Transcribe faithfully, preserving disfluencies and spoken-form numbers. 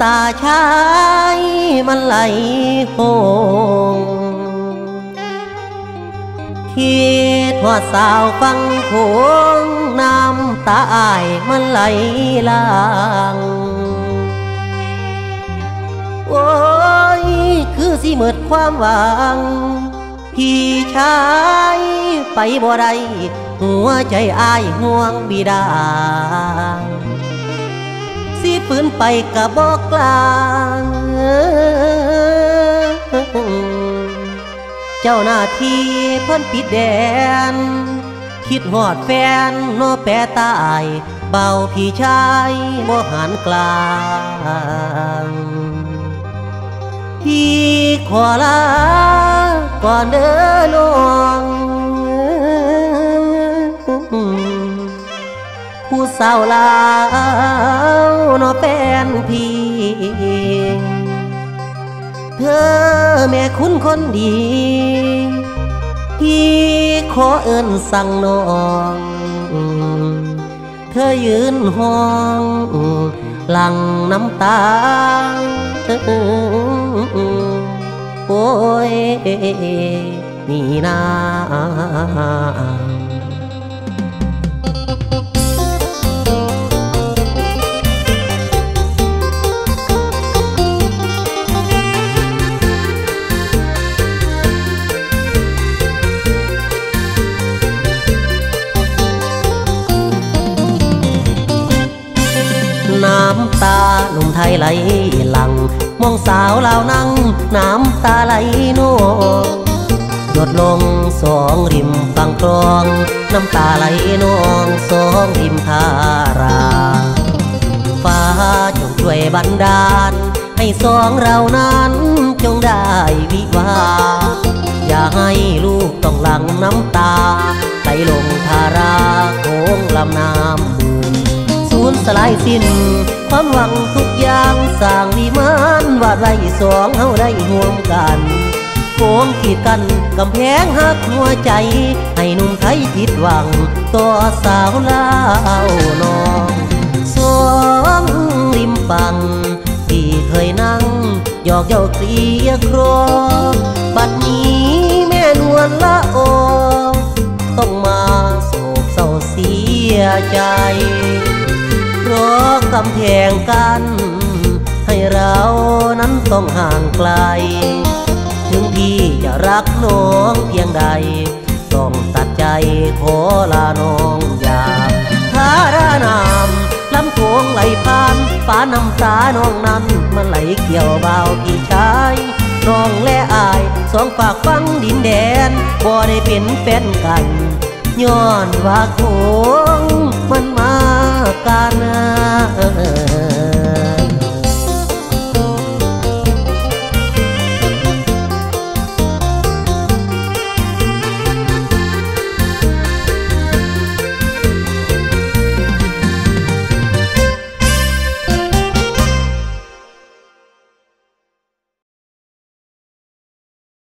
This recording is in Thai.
ตาชายมันไหลโหงคิดว่าสาวฟังโขงน้ำตาอ้ายมันไหลลางโอ้ยคือสิหมดความหวังพี่ชายไปบ่ได้หัวใจอ้ายห่วงบิดาสิฝืนไปกะบอกกลางเจ้าหน้าที่เพิ่นปิดแดนคิดหอดแฟนโนแปรตายเบาพี่ชายบ่หันกลางพี่ขอลาก่อนเด้อน้องผู้สาวลาวโนแฟนพี่เธอแม่คุณคนดีพี่ขอเอิ้นสั่งน้องเธอยืนห้องหลังน้ำตาโอ้ยนี่นาน้ำตาหนุ่มไทยไหลหลังมองสาวลาวนั่งน้ำตาไหลนองหยดลงสองริมฝั่งคลองน้ำตาไหลนองสองริมทาราฟ้าจงช่วยบันดาลให้สองเรานั้นจงได้วิวาอย่าให้ลูกต้องหลั่งน้ำตาไหลลงทาราโค้งลำน้ำสูญสลายสิ้นความหวังทุกอย่างสร้างวิมานวาดไว้สองเฮาได้ห่วมกันโค้งขีดกันกำแพงหักหัวใจให้หนุ่มไทยผิดหวังต่อสาวลาวน้องสองริมฝั่งที่เคยนั่งหยอกเย้าเกลียครอบัดนี้แม่นวลละออต้องมาโศกเศร้าเสียใจเพราะกำแพงกันให้เรานั้นต้องห่างไกลถึงพี่จะรักน้องเพียงใดต้องตัดใจขอลาน้องอย่าทารานามลำโขงไหลผ่านฟ้าน้ำตาน้องนั้นมันไหลเกี่ยวเบาพี่ชายน้องและอายสองฝากฟังดินแดนบ่ได้เป็นแฟนกันย้อนว่าโขงมันมากัน